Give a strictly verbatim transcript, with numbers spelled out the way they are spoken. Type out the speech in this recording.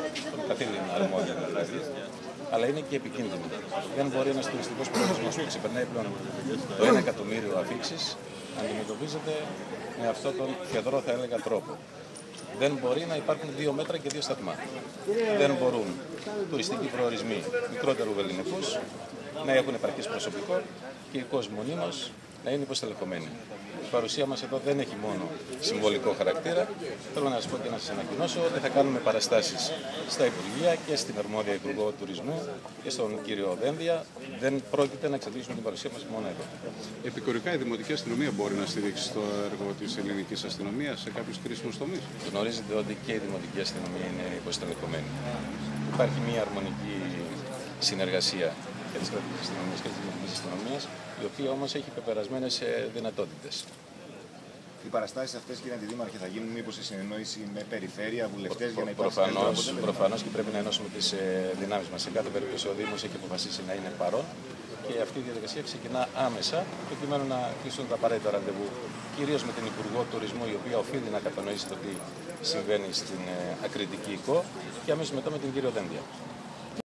τον καθήλυνα αρμόδια δηλαδή, αλλά είναι και επικίνδυνο. Δεν μπορεί ένας τουριστικός προορισμός που ξεπερνάει πλέον το ένα εκατομμύριο αφήξεις να αντιμετωπίζεται με αυτόν τον φεδρό, θα έλεγα, τρόπο. Δεν μπορεί να υπάρχουν δύο μέτρα και δύο σταθμά. Δεν μπορούν τουριστικοί προορισμοί μικρότερου βεληνικούς να έχουν επαρκές προσωπικό και οι κόσμοι μονίμως να είναι υποστελεχωμένοι. Η παρουσία μας εδώ δεν έχει μόνο συμβολικό χαρακτήρα. Θέλω να σας πω και να σας ανακοινώσω ότι θα κάνουμε παραστάσεις στα Υπουργεία και στην αρμόδια Υπουργό Τουρισμού και στον κύριο Δένδια. Δεν πρόκειται να εξαντλήσουμε την παρουσία μας μόνο εδώ. Επικορικά η Δημοτική Αστυνομία μπορεί να στηρίξει το έργο της ελληνικής αστυνομίας σε κάποιους κρίσιμους τομείς. Γνωρίζετε ότι και η Δημοτική Αστυνομία είναι υποστελεχωμένη. Υπάρχει μια αρμονική συνεργασία και της κρατικής αστυνομίας και της δημοτικής αστυνομίας, η οποία όμως έχει πεπερασμένες δυνατότητες. Οι παραστάσεις αυτές, κύριε Αντιδήμαρχε, θα γίνουν μήπως σε συνεννόηση με περιφέρεια, βουλευτές για να υπάρξει προφανώς, προφανώς και πρέπει να ενώσουμε τις δυνάμεις μας. Σε κάθε περίπτωση ο Δήμος έχει αποφασίσει να είναι παρόν και αυτή η διαδικασία ξεκινά άμεσα προκειμένου να κλείσουν τα απαραίτητα ραντεβού, κυρίως με την Υπουργό Τουρισμού, η οποία οφείλει να κατανοήσει το τι συμβαίνει στην ακριτική οικό, και αμέσως μετά με την κύριο Δένδια.